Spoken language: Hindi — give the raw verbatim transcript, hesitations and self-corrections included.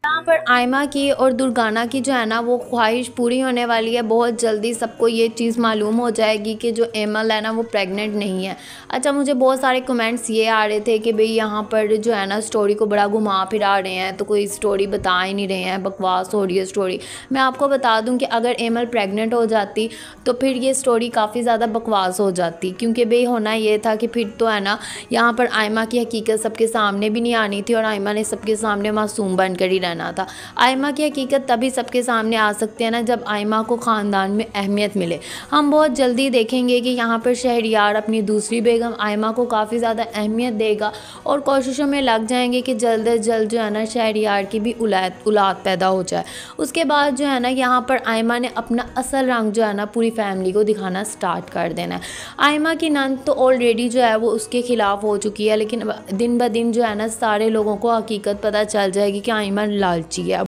यहाँ पर आयमा की और दुर्गाना की जो है ना वो ख्वाहिश पूरी होने वाली है। बहुत जल्दी सबको ये चीज़ मालूम हो जाएगी कि जो एमल है ना वो प्रेग्नेंट नहीं है। अच्छा, मुझे बहुत सारे कमेंट्स ये आ रहे थे कि भाई यहाँ पर जो है ना स्टोरी को बड़ा घुमा फिरा रहे हैं, तो कोई स्टोरी बता ही नहीं रहे हैं, बकवास हो रही है स्टोरी। मैं आपको बता दूँ कि अगर एमल प्रेगनेंट हो जाती तो फिर ये स्टोरी काफ़ी ज़्यादा बकवास हो जाती, क्योंकि भाई होना ये था कि फिर तो है ना यहाँ पर आयमा की हकीकत सबके सामने भी नहीं आनी थी और आयमा ने सबके सामने मासूम बनकर ही रहना था। आयमा की हकीकत तभी सबके सामने आ सकती है ना जब आयमा को ख़ानदान में अहमियत मिले। हम बहुत जल्दी देखेंगे कि यहाँ पर शहरयार अपनी दूसरी बेगम आयमा को काफ़ी ज़्यादा अहमियत देगा और कोशिशों में लग जाएंगे कि जल्द अज जल्द जो है ना शहरयार की भी औलाद औलाद पैदा हो जाए। उसके बाद जो है ना यहाँ पर आयमा ने अपना असल रंग जो है ना पूरी फैमिली को दिखाना स्टार्ट कर देना है। आयमा की नंद तो ऑलरेडी जो है वो उसके ख़िलाफ़ हो चुकी है, लेकिन दिन ब दिन जो है ना सारे लोगों को हकीकत पता चल जाएगी कि आयमा लालची है।